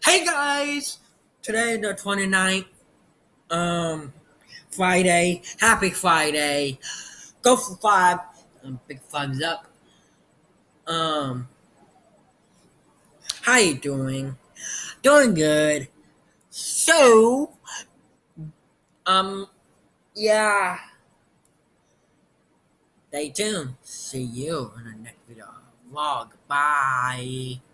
Hey guys! Today the 29th, Friday. Happy Friday. Go for 5. Big thumbs up. Um, how you doing? Doing good. So, um, yeah. Stay tuned. See you in the next video vlog. Bye.